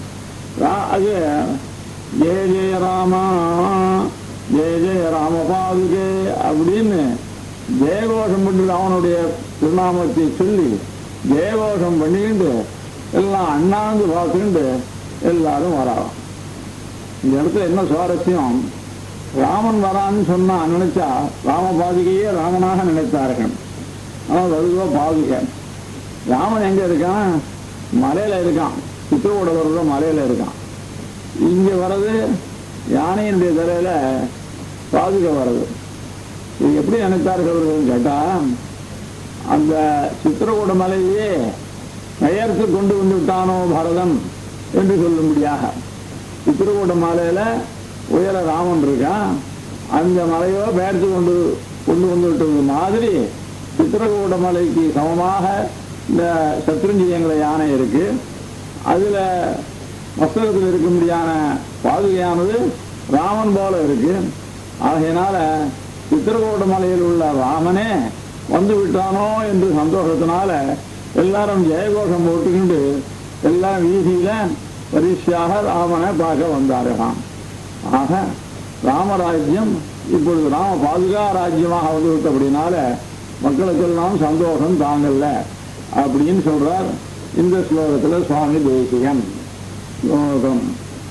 அது ஜெய ஜெய ராமா ஜெய ஜெய ராம பாதுகே அப்படின்னு ஜெயகோஷம் பண்ணி அவனுடைய திருநாமத்தை சொல்லி ஜெயகோஷம் பண்ணிக்கிண்டு எல்லாம் அண்ணாந்து பார்த்துக்கிண்டு எல்லாரும் வரான். இந்த இடத்துல என்ன சுவாரஸ்யம், ராமன் வரான்னு சொன்னா நினைச்சா ராம பாதுகையே ராமனாக நினைத்தார்கள். ஆனால் அதுவோ பாதுகை. ராமன் எங்க இருக்கான்? மலையில இருக்கான். சித்தோட வர்றது மலையில இருக்கான். இங்க வர்றது யானையினுடைய தலையில பாதுகை வர்றது. இது எப்படி நினைத்தார்கள் கேட்டா, அந்த சித்திரகூட மலையிலேயே பெயர்த்து கொண்டு வந்து விட்டானோ பரதன் என்று சொல்லும்படியாக. சித்திரகூட மலையில உயர ராமன் இருக்கான், அந்த மலையோ பெயர்த்து கொண்டு வந்து விட்டது மாதிரி சித்திரகூட மலைக்கு சமமாக இந்த சத்ருஞ்சயங்கள யானை இருக்கு. அதுல மஸ்தகத்தில் இருக்கும்படியான பாதுகையானது ராமன் போல இருக்கு. ஆகையினால சித்திரகூட மலையில் உள்ள ராமனே வந்து விட்டானோ என்று சந்தோஷத்தினால எல்லாரும் ஜெயகோஷம் போட்டுக்கிண்டு எல்லாம் வீதியில பரிசியாக ராமனை பார்க்க வந்தார்களாம். ஆக ராமராஜ்யம் இப்பொழுது ராம பாதுகா ராஜ்யமாக வந்து விட்டபடினால மக்களுக்கெல்லாம் சந்தோஷம் தாங்கல்ல அப்படின்னு சொல்றார் இந்த ஸ்லோகத்தில் சுவாமி தேசிகன். ஸ்லோகம்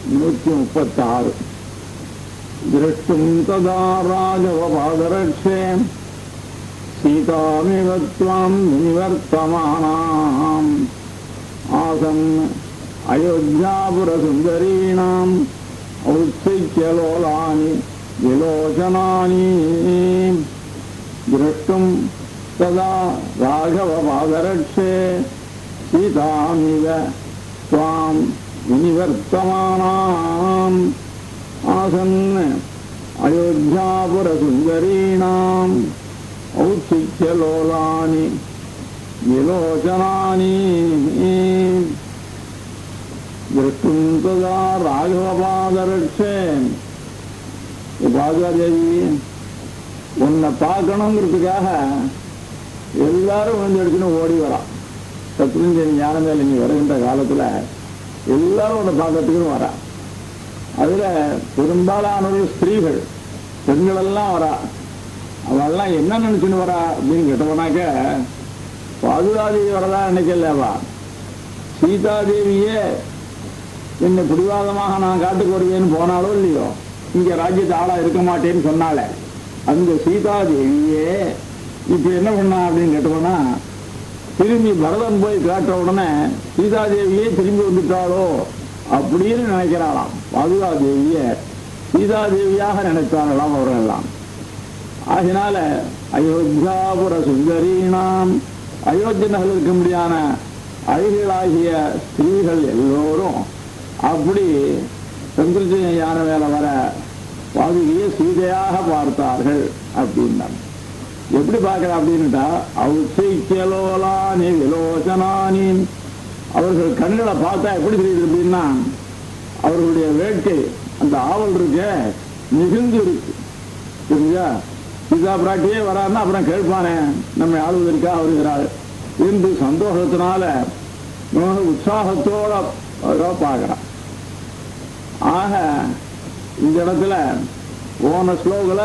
136. திருஷ்டும் ததா ராஜவ பாதரட்சே சீதாமிவ த்வாம் நிவர்த்தமானாம் ஆசன் அயோத்தியாபுர சுந்தரீணாம் ஔத்ஸைக்யலோலானி விலோச்சனானி. திருஷ்டும் ததா ராഘவ பாதரட்சே சீதாமிவ த்வாம் விநிவர்த்தமானாம் ஆசன் அயோத்தியாபுர சுந்தரீணாம் ஔத்ஸைக்யலோலானி விலோச்சனானி. திருஷ்டும் ததா ராഘவ பாதரட்சே. பாதுகாதேவி உன்னை பார்க்கணுங்கிறதுக்காக எல்லாரும் வந்து எடுத்துன்னு ஓடி வரான். சத்ருஞ்சயன் யானை மேல நீ வருகின்ற காலத்துல எல்லாரும் உன்னை பார்க்கறதுக்குன்னு வரா. அதுல பெரும்பாலானவர்கள் ஸ்திரீகள், பெண்கள் எல்லாம் வரா. அவெல்லாம் என்ன நினைச்சுன்னு வரா அப்படின்னு கேட்டவனாக்க பாதுகாதேவி வரதா நினைக்கலவா. சீதாதேவியே என்னை பிடிவாதமாக நான் காட்டுக்கு வருவேன்னு போனாலோ இல்லையோ, இங்க ராஜ்யத்து ஆளா இருக்க மாட்டேன்னு சொன்னால அந்த சீதாதேவியே இப்ப என்ன பண்ணா அப்படின்னு கேட்டோம்னா, திரும்பி பரதன் போய் காட்ட உடனே சீதாதேவியே திரும்பி வந்துட்டாளோ அப்படின்னு நினைக்கிறாளாம். பாதுகாதேவிய சீதாதேவியாக நினைத்தார்களாம் அவர்களெல்லாம். ஆகினால அயோத்தியாபுர சுந்தரீனாம், அயோத்தி நகரில் இருக்க முடியான அழகிகளாகிய ஸ்திரீகள் எல்லோரும் அப்படி சந்திரஜன யான வேலை வர பாதுகையை சீதையாக பார்த்தார்கள் அப்படின்னா. எப்படி பார்க்கிற அப்படின்னுட்டா, அவுச்சைக்கலோலானி விலோச்சனானி, அவர்கள் கண்களை பார்த்தா எப்படி தெரியுது அப்படின்னா, அவர்களுடைய வேட்கை அந்த ஆவல் இருக்க மிகுந்து இருக்கு. புரிஞ்சா? சீதா பிராட்டியே வராருன்னா அப்புறம் கேட்பானே நம்ம ஆளுவதற்காக வருகிறாள் என்று சந்தோஷத்தினால உற்சாகத்தோட பார்க்கிறான். ஆக இந்த இடத்துல போன ஸ்லோகத்துல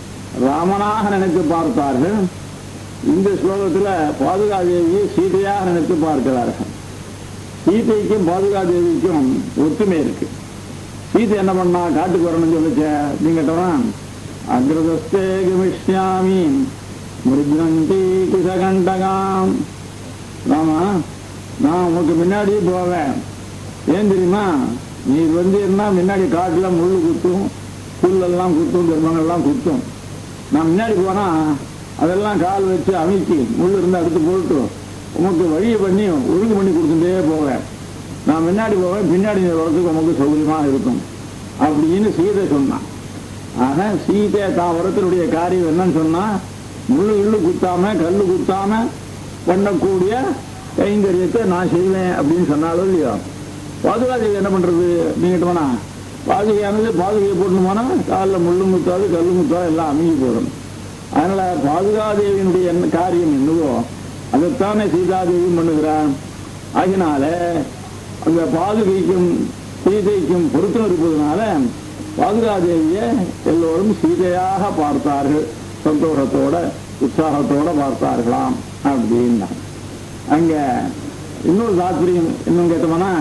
ராமனாக நினைத்து பார்த்தார்கள், இந்த ஸ்லோகத்துல பாதுகாதேவியை சீதையாக நினைத்து பார்க்கிறார்கள். சீதைக்கும் பாதுகாதேவிக்கும் ஒற்றுமை இருக்கு. சீதை என்ன பண்ணா, காட்டுக்கு வரணும்னு சொல்லிச்ச அப்படின்னு கேட்டவன், அக்ரதஸ்தே கமிஷ்யாமி மிருத்னந்தி குஷகண்டகாம், ராமா நான் உனக்கு முன்னாடியே போவேன். ஏன் தெரியுமா, நீ என்ன முன்னாடி காட்டுல முள்ளு குத்தும், புல்லெல்லாம் குத்தும், தர்மங்கள்லாம் குத்தும். நான் முன்னாடி போனா அதெல்லாம் கால் வச்சு அமைக்கி முள்ளு இருந்து அடுத்து போட்டு உனக்கு வழியை பண்ணி ஒழுங்கு பண்ணி கொடுத்துட்டே போவேன். நான் முன்னாடி போவேன், பின்னாடி வரதுக்கு உனக்கு சௌகரியமா இருக்கும் அப்படின்னு சீதை சொன்னான். ஆக சீதை தான் வரத்தினுடைய காரியம் என்னன்னு சொன்னா, முள்ளு இள்ளு குத்தாம கல்லு குத்தாம பண்ணக்கூடிய கைங்கரியத்தை நான் செய்வேன் அப்படின்னு சொன்னாலும் இல்லையோ. பாதுகாதேவி என்ன பண்றது அப்படிங்கிட்டோம்னா, பாதுகையானது பாதுகையை போட்டு போனா காலில் முள்ளு முத்தாது கல்லு முத்தாது எல்லாம் அமைங்கி போடும். அதனால பாதுகாதேவியினுடைய என்ன காரியம் என்னவோ அதைத்தானே சீதாதேவியும் பண்ணுகிறான். ஆகினால அந்த பாதுகைக்கும் சீதைக்கும் பொருத்தம் இருப்பதனால பாதுகாதேவியை எல்லோரும் சீதையாக பார்த்தார்கள், சந்தோஷத்தோட உற்சாகத்தோட பார்த்தார்களாம் அப்படின்னா. அங்க இன்னொரு தாத்பரியம் இன்னும் கேட்டோம்னா,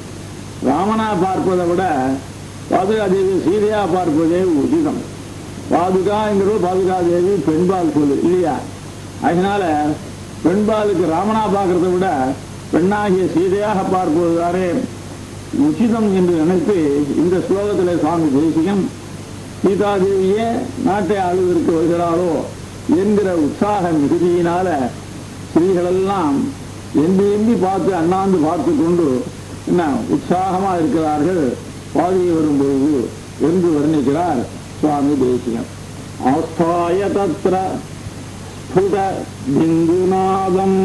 ராமனா பார்ப்பதை விட பாதுகாதேவி சீதையா பார்ப்பதே உச்சிதம். பாதுகாங்கிறது பாதுகாதேவி பெண்பால் சொல்லு இல்லையா. அதனால பெண்பாலுக்கு ராமனா பார்க்கறத விட பெண்ணாகிய சீதையாக பார்ப்பதுதானே உச்சிதம் என்று நினைத்து இந்த ஸ்லோகத்தில் சுவாமி தேசிகன் சீதாதேவியே நாட்டை ஆளுவதற்கு வருகிறாளோ என்கிற உற்சாக மிகுதியினால ஸ்திரீகளெல்லாம் எம்பி பார்த்து அண்ணாந்து பார்த்து கொண்டு என்ன உற்சாகமா இருக்கிறார்கள் பாதியை வரும்பொழுது என்று வர்ணிக்கிறார் சுவாமி தேசிகன். ஆஸ்தாய தத்ர ஸ்புட பிந்துநாதம்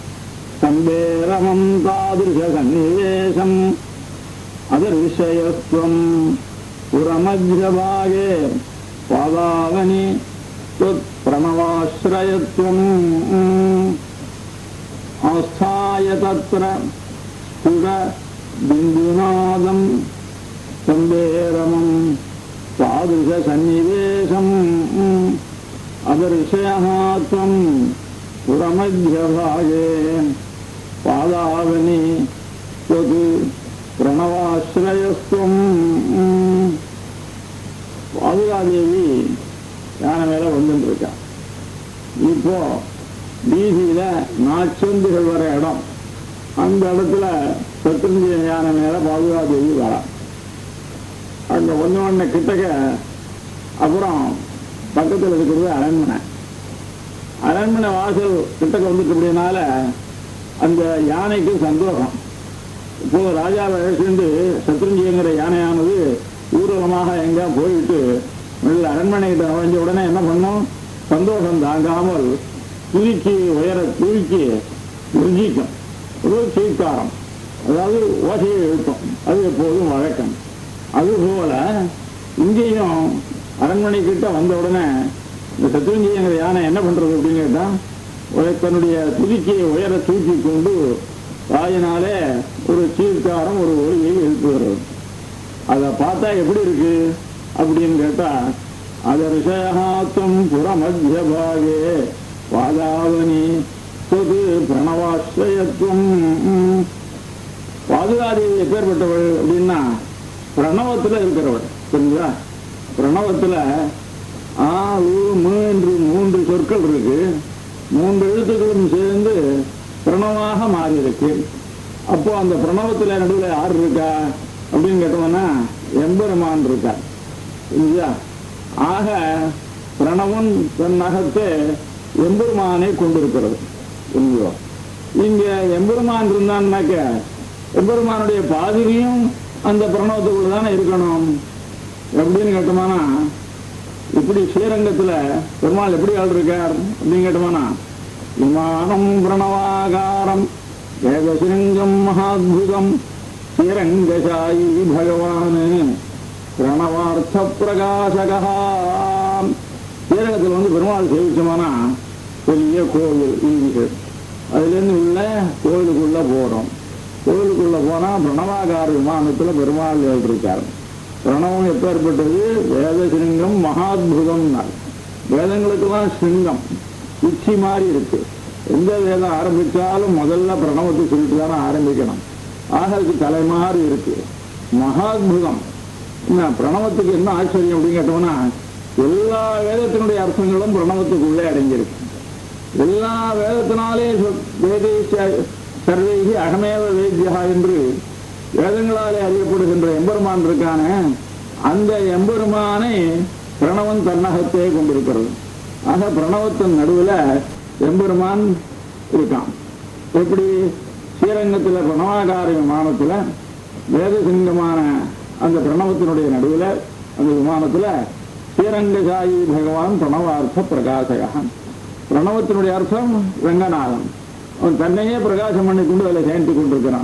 சம்பேரமம் தாதிருஷ சன்னிவேசம் அதர்ஷயஸ்வம் புரமஜ்ரபாகே பாதாவனி பிரணவாஸ்ரயத்வம். ஆஸ்தாய தத்ர ஸ்புட பிந்துநாதம் சம்பேரமம் தாதிருஷ சன்னிவேசம் அதர்ஷயத்வம் புரமஜ்ரபாகே பாதாவனி பிரணவாஸ்ரயஸ்வம். பாதுகாதேவி யானை மேல வந்துட்டு இருக்கா. இப்போ வீதியில நாச்சந்துகள் வர இடம், அந்த இடத்துல சத்ருஞ்சய யானை மேல பாதுகாதேவி வர. அங்க ஒண்ணு கிட்டக்க அப்புறம் பக்கத்தில் இருக்கிறது அரண்மனை. அரண்மனை வாசல் கிட்டக்க வந்துட்டு அப்படின்னால அந்த யானைக்கு சந்தோஷம். இப்போ ராஜாவை அழைச்சிட்டு சத்ருஞ்சிங்கிற யானையானது ஊர்வலமாக எங்க போயிட்டு அரண்மனைகிட்ட அமைஞ்ச உடனே என்ன பண்ணும், சந்தோஷம் தாங்காமல் துதிக்கு உயர தூக்கி உர்ஜிக்கும் ஒரு சீர்காரம், அதாவது ஓசையை எழுப்பும். அது எப்போதும் வழக்கம். அதுபோல இங்கேயும் அரண்மனை கிட்ட வந்த உடனே இந்த சத்ருஞ்சிங்கிற யானை என்ன பண்றது அப்படின்னு கேட்டா, தன்னுடைய துதிக்கையை உயர தூக்கி கொண்டு வாயினாலே ஒரு சீர்காரம் ஒரு ஒலியை எழுப்புகிறது. அதை பார்த்தா எப்படி இருக்கு அப்படின்னு கேட்டா, அதர்ஷயாத்தும் புறமத்தியபாகே வாதாவனி தொது பிரணவாஸ்வயத்துவம். பாதுகாதேவி எப்பேற்பட்டவள் அப்படின்னா பிரணவத்தில் இருக்கிறவள். புரியுதா? பிரணவத்தில் ஆ உ மு என்று 3 சொற்கள் இருக்கு. 3 எழுத்துக்களும் சேர்ந்து பிரணவமாக மாறி இருக்கு. அப்போ அந்த பிரணவத்தில் நடுவில் யார் இருக்கா அப்படின்னு கேட்டோம்னா எம்பெருமான் இருக்கா. புரியுதா? ஆக பிரணவன் தன் நகத்தை எம்பெருமானை கொண்டிருக்கிறது. புரியுதோ? இங்க எம்பெருமான் இருந்தான்னாக்க எம்பெருமானுடைய பாதிரியும் அந்த பிரணவத்துக்குள்ள தானே இருக்கணும். எப்படின்னு கேட்டோம்னா இப்படி ஸ்ரீரங்கத்துல பெருமாள் எப்படி ஆள் இருக்கார் அப்படின்னு கேட்டோம்னா விமானம் பிரணவாகாரம் வேதசிரங்கம் மகாத்புதம் ஸ்ரீரங்கசாயி பகவான் பிரணவார்த்த பிரகாசகா. ஸ்ரீரங்கத்தில் பெருமாள் சேவிச்சோம்னா பெரிய கோவில் இங்கு அதுலேருந்து உள்ள கோவிலுக்குள்ள போறோம். கோவிலுக்குள்ள போனா பிரணவாகார விமானத்துல பெருமாள் இருக்கார். பிரணவம் எப்பேற்பட்டது? வேத சிங்கம் மகாத்புதம். வேதங்களுக்கெல்லாம் சிங்கம் உச்சி மாதிரி இருக்கு. எந்த வேதம் ஆரம்பிச்சாலும் முதல்ல பிரணவத்தை சொல்லிட்டு தானே ஆரம்பிக்கணும். ஆக அதுக்கு தலை மாதிரி இருக்கு. மகாத்புதம். பிரணவத்துக்கு என்ன ஆச்சரியம் அப்படின்னு கேட்டோம்னா எல்லா வேதத்தினுடைய அர்த்தங்களும் பிரணவத்துக்குள்ளே அடங்கியிருக்கு. எல்லா வேதத்தினாலே வேதேஷ சர்வேகி அகமேவ வேத்யா என்று வேதங்களாலே அறியப்படுகின்ற எம்பெருமான் இருக்கான அந்த எம்பெருமானை பிரணவன் தன்னகத்தே கொண்டிருக்கிறது. ஆக பிரணவத்தின் நடுவில் எம்பெருமான் இருக்கான். எப்படி? ஸ்ரீரங்கத்தில் பிரணவாகார விமானத்தில் வேதசிங்கமான அந்த பிரணவத்தினுடைய நடுவில் அந்த விமானத்தில் ஸ்ரீரங்கசாயி பகவான் பிரணவார்த்த பிரகாசகன். பிரணவத்தினுடைய அர்த்தம் ரங்கநாதன். அவன் தன்னையே பிரகாசம் பண்ணி கொண்டு அதில் சேர்ந்து கொண்டிருக்கிறான்.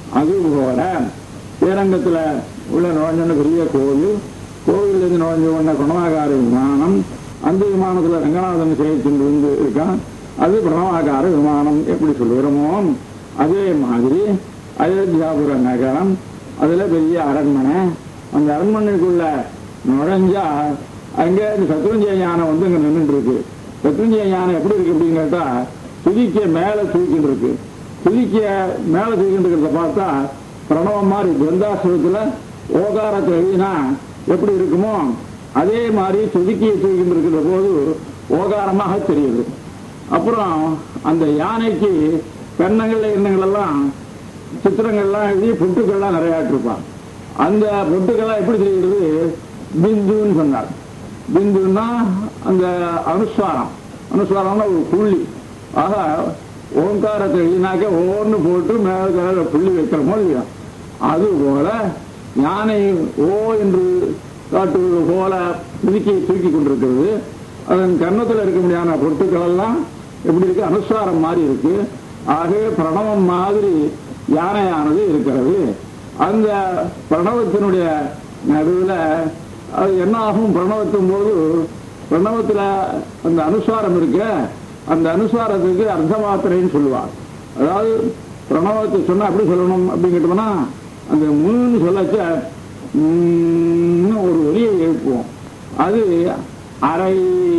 அதுபோல ஸ்ரீரங்கத்தில் உள்ள நுழைஞ்ச பெரிய கோவிலிருந்து நுழைஞ்ச உடனே பிரணவாகார விமானம். அந்த விமானத்தில் ரங்கநாதன் சேர்த்து இருக்கான். அது பிரணவாகார விமானம் எப்படி சொல்லுகிறோமோ அதே மாதிரி அயோத்தியாபுர நகரம், அதுல பெரிய அரண்மனை. அந்த அரண்மனைக்குள்ள நுழைஞ்சா அங்கே சத்ருஞ்சய யானை இங்க நின்றுட்டு இருக்கு. சத்ருஞ்சய யானை எப்படி இருக்கு அப்படின்னு கேட்டா துதிக்க மேல தூக்கிட்டு இருக்கு. துதிக்க மேல தூக்கிட்டு இருக்கிறத பார்த்தா பிரணவம் மாதிரி கிரந்தாசுரத்துல ஓகாரத்தை எழுதினா எப்படி இருக்குமோ அதே மாதிரி துதிக்கியை தூக்கிட்டு இருக்கிற போது ஓகாரமாக தெரியுது. அப்புறம் அந்த யானைக்கு கன்னங்கள் எண்ணங்கள் எல்லாம் சித்திரங்கள்லாம் எழுதி பொட்டுக்கள்லாம் நிறையாட்டிருப்பான். அந்த பொட்டுக்கள்லாம் எப்படி தெரிகிறது? பிந்துன்னு சொன்னார். பிந்துன்னா அந்த அனுஸ்வாரம்னா ஒரு புள்ளி. ஆக ஓங்காரத்தை எழுதினாக்க ஒவ்வொன்று போட்டு மேல புள்ளி வைக்கிறோமோ இல்லையா, அதுபோல யானை ஓ என்று காட்டுவது போல துதிக்கியை தூக்கி கொண்டிருக்கிறது. அதன் கன்னத்தில் இருக்க முடியாத பொருட்கள் எல்லாம் எப்படி இருக்கு? அனுஸ்வாரம் மாதிரி இருக்கு. ஆகவே பிரணவம் மாதிரி யானையானது இருக்கிறது. அந்த பிரணவத்தினுடைய நடுவில் அது என்ன ஆகும்? பிரணவத்தும் போது பிரணவத்தில் அந்த அனுஸ்வாரம் இருக்க, அந்த அனுஸ்வாரத்துக்கு அர்த்த மாத்திரைன்னு சொல்லுவார். அதாவது பிரணவத்தை சொன்னா எப்படி சொல்லணும் அப்படின்னு கேட்டோம்னா அந்த மூணு சொல்லச்ச ஒரு ஒலியை எழுப்புவோம். அது அரை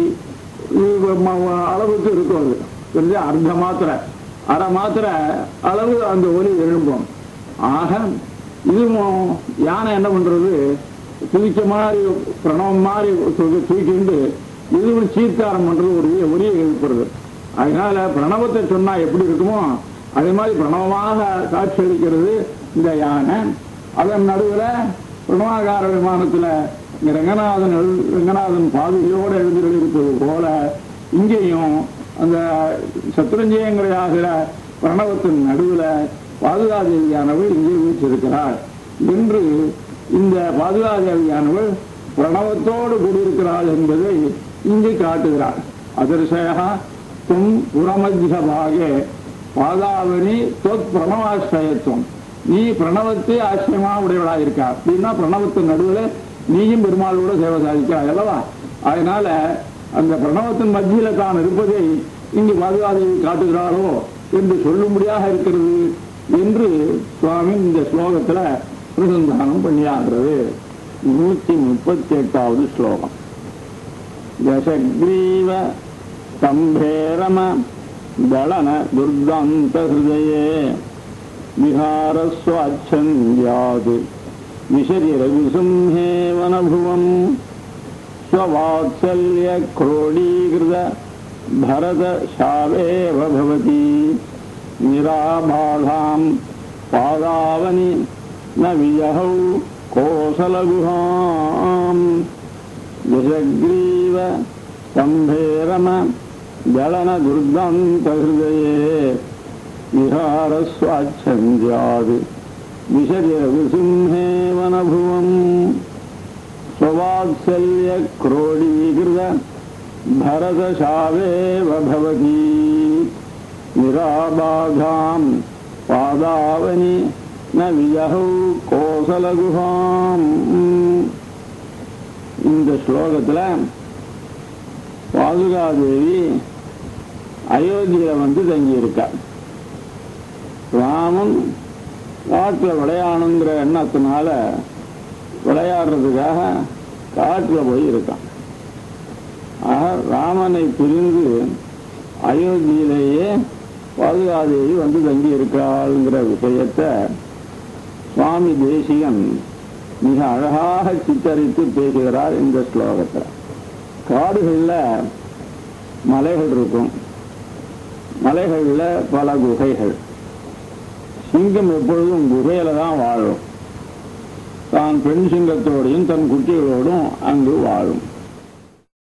அளவுக்கு இருக்கும். அது தெரிஞ்சா அர்த்த மாத்திரை, அரை மாத்திரை அளவு அந்த ஒலி எழும்பும். ஆக இதுவும் யானை என்ன பண்றது? துதிக்க மாதிரி பிரணவம் மாதிரி தூக்கிண்டு இதுவும் சீர்காரம் பண்றது, ஒரு ஒலியை எழுப்புறது. அதனால பிரணவத்தை சொன்னா எப்படி இருக்குமோ அதே மாதிரி பிரணவமாக காட்சியளிக்கிறது இந்த யானை. அதன் நடுவில் பிரணவாகார விமானத்தில் ரங்கநாதன் பாதுகையோடு எழுந்திருப்பது போல இங்கேயும் அந்த சத்ருஞ்சயங்கிற பிரணவத்தின் நடுவில் பாதுகாதேவியானவள் இங்கே வீற்றிருக்கிறாள் என்று இந்த பாதுகாதேவியானவள் பிரணவத்தோடு கூடியிருக்கிறாள் என்பதை இங்கு காட்டுகிறாள். அதர்ஷயா தும் புறமத்தியபாகே பாதாவனி தொத் பிரணவாசிரயத்துவம். நீ பிரணவத்தை ஆசிரியமா உடையவளாக இருக்கா அப்படின்னா பிரணவத்தின் நடுவில் நீயும் பெருமாளோட சேவை சாதிக்கிறாய் அல்லவா? அதனால அந்த பிரணவத்தின் மத்தியில தான் இருப்பதை இங்கு பாதுகாதேவி காட்டுகிறாரோ என்று சொல்லும்படியாக இருக்கிறது என்று சுவாமி இந்த ஸ்லோகத்துல பிரசந்தானம் பண்ணியாகிறது. 138வது ஸ்லோகம். தசக்ரீவ ஸ்தம்பேரம தளன துர்காந்த ஹிருதயே விஹாரஸ்வாச்சந்தியாது விஷரி ரகுசிம்ஹே வனபுவம் ஸ்வவாத்சல்ய க்ரோடீகிருத பரத ஷாவேவ பவதி நிராபாதாம் பாதாவனி ந விஜஹௌ கோசலகுஹாம் தசக்ரீவ ஸ்தம்பேரம ஜலன துர்காந்த ஹிருதயே விஹாரஸ்வாச்சந்தியாது விஷரி ரகுசிம்ஹே வனபுவம் ஸ்வவாத்சல்ய க்ரோடீகிருத பரதசாவேவ பவதி நிராபாதாம் பாதாவனி ந விஜஹௌ கோசலகுஹாம். இந்த ஸ்லோகத்தில் பாதுகாதேவி அயோத்தியில வந்து தங்கியிருக்கார். ராமன் காட்டில் விளையாடணுங்கிற எண்ணத்தினால விளையாடுறதுக்காக காட்டில் போய் இருக்கான். ஆக ராமனை பிரிந்து அயோத்தியிலேயே பாதுகாதேவி வந்து தங்கி இருக்காளுங்கிற விஷயத்தை சுவாமி தேசிகன் மிக அழகாக சித்தரித்து பேசுகிறார் இந்த ஸ்லோகத்தில். காடுகளில் மலைகள் இருக்கும், மலைகளில் பல குகைகள். சிங்கம் எப்பொழுதும் குகையில தான் வாழும். தான் பெண் சிங்கத்தோடையும் தன் குட்டிகளோடும் அங்கு வாழும்.